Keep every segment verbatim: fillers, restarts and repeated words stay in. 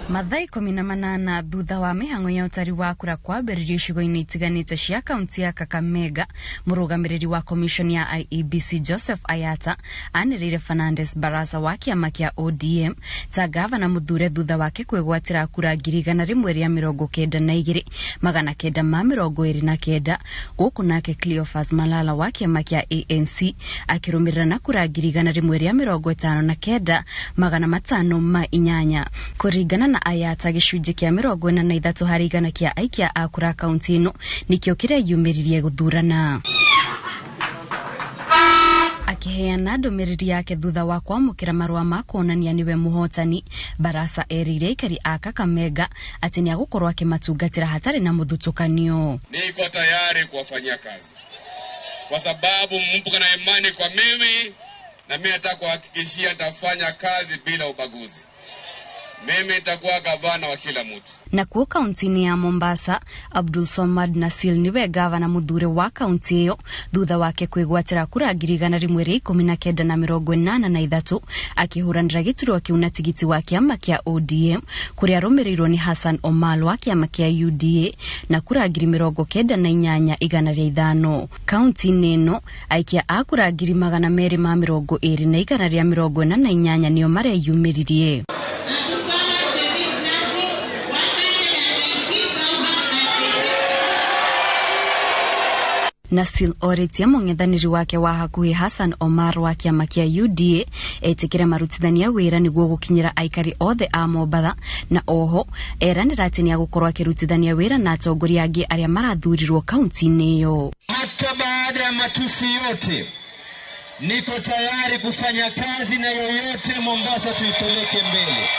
Mathaa ikumi na manana thutha wa mihango ya utari wa kura kwambĩrĩrio icigo-inĩ itiganĩte cia kaunti ya Kakamega, mũrũgamĩrĩri wa commission ya I E B C Joseph Ayata anĩrĩire Fernandes Barasa wa kĩama kĩa O D M ta gavana mũthure thutha wake kwĩgwatĩra kura ngiri igana rĩmwe rĩa mĩrongo kenda na igĩrĩ magana kenda ma mĩrongo ĩrĩ na kenda, gũkũ nake Cleophas Malala wa kĩama kĩa A N C akĩrũmĩrĩra na kura ngiri igana rĩmwe rĩa mĩrongo ĩtano na kenda magana matano ma inyanya. Kũringana na Ayata, gĩcunjĩ kĩa mĩrongo ĩna na ithatũ harĩ igana kĩa aikia a kura kaunti ĩno nĩkĩo kĩreyumĩririe gũthurana. Akiheana ndũmĩrĩri yake thutha wa kwamũkĩra marũa ma kuonania niwe mũhotani, Barasa erĩire aikari a Kakamega atĩ nĩagũkorwo akĩmatungatĩra hatarĩ na mũthutũkanio. Niko tayari kuwafanyia kazi kwa sababu mpo na imani kwa mimi, na mimi nataka kuhakikishia nitafanya kazi bila ubaguzi. Mimi nitakuwa gavana wa kila mtu. Na kuo kaunti ya Mombasa, Abdul Somad Nasil niwe gavana mũthure wa kaunti ĩyo thutha wake kwĩgwatĩra kura ngiri igana rĩmwe rĩa ikũmi na kenda na mĩrongo ĩnana na ithatũ, akĩhũranĩra gĩturwa kĩu na tigiti wa kĩama kĩa O D M kũrĩa arũmĩrĩirwo ni Hassan Omar wa kĩama kĩa U D A na kura ngiri mĩrongo kenda na inyanya igana rĩa ithano. Kaunti-inĩ ĩno aikia a kura ngiri magana merĩ ma mĩrongo ĩrĩ na igana rĩa mĩrongo ĩna na inyanya nĩo mareyumĩririe. Nasil orĩtie mũng'ethanĩri wake wa hakuhĩ Hassan Omar wa kĩama kĩa U D A etĩkĩre marutithania wĩra nĩguo gũkinyĩra aikari othe a Mombatha, na oho eranĩra atĩ nĩagũkorwo akĩrutithania wĩra na atongoria angĩ arĩa marathurirwo kaunti-inĩ ĩyo. Hata baada ya matusi yote, niko tayari kufanya kazi na yoyote Mombasa tuipeleke mbele.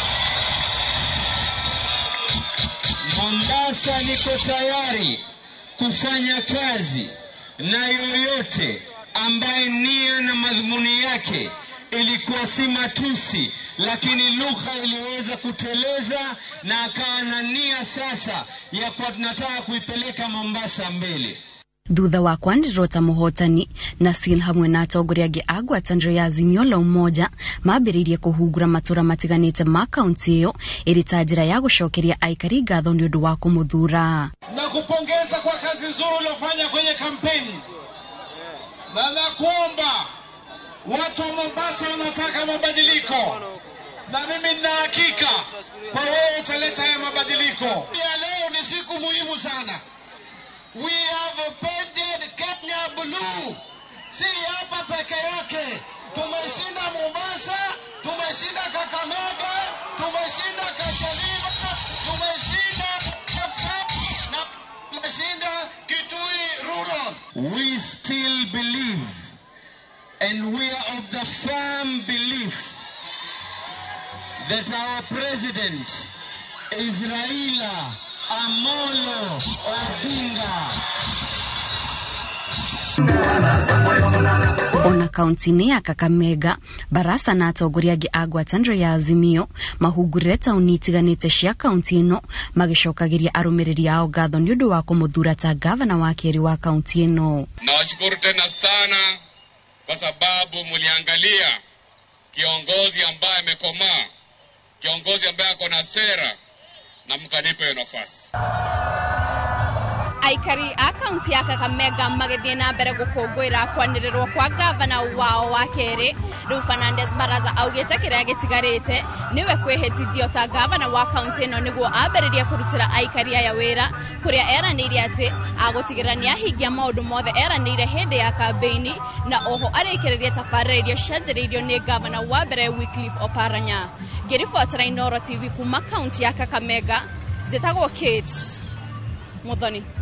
Mombasa niko tayari kufanya kazi na yoyote ambaye nia na madhumuni yake ilikuwa si matusi, lakini lugha iliweza kuteleza na akawa na nia sasa ya kwa tunataka kuipeleka Mombasa mbele. Thutha wa kwanĩrĩrwo ta mũhotani, Nasil hamwe na atongoria angĩ a ngwatanĩro ya Azimio la Umoja mambĩrĩirie kũhungura matũra matiganĩte ma kaunti ĩyo ĩrĩ ta njĩra ya gũcokeria aikari ngatho nĩ ũndũ wa kũmũthura. Na kupongeza kwa kazi nzuri uliofanya kwenye kampeni. Na nakuomba watu wa Mombasa wanataka mabadiliko, na mimi nina hakika kwa wewe utaleta haya mabadiliko. Ya leo ni siku muhimu sana. We have painted Kenya blue. Si hapa peke yake. Tumeshinda Mombasa, tumeshinda Kakamega, tumeshinda Kashaliba, tumeshinda Kapsab, na tumeshinda Kitui Rural. We still believe, and we are of the firm belief, that our president is Raila Amolo Odinga. Ona kaunti-inĩ ya Kakamega, Barasa na atongoria angĩ a ngwatanĩro ya Azimio mahungurire taũni itiganĩte cia kaunti ĩno magĩcokagĩria arũmĩrĩri ao ngatho nĩ ũndũ wa kũmũthura ta gavana wa kerĩ wa kaunti ĩno. Nawashukuru tena sana kwa sababu mliangalia kiongozi ambaye amekomaa, kiongozi ambaye ako na sera, na mkanipa hiyo nafasi. Aikari a kaunti ya Kakamega magĩthiĩ na mbere gũkũngũĩra kwanĩrĩrwo kwa gavana wao wa kerĩ. Rĩu Fernandes Barasa augĩte kĩrĩa gĩtigarĩte nĩwe kwĩhĩtithio ta gavana wa kaunti ĩno nĩguo ambĩrĩrie kũrutĩra aikari aya wĩra, kũrĩa eranĩire atĩ agũtigĩrĩra nĩahingia maũndũ mothe eranĩire hĩndĩ ya kambeini, na oho arĩkĩrĩrie tabarĩra iria cianjĩrĩirio nĩ gavana wa mbere Wycliffe Oparanya. Ngĩribotera Inooro T V kuma kaunti ya Kakamega, njĩtagwo Kate Muthoni.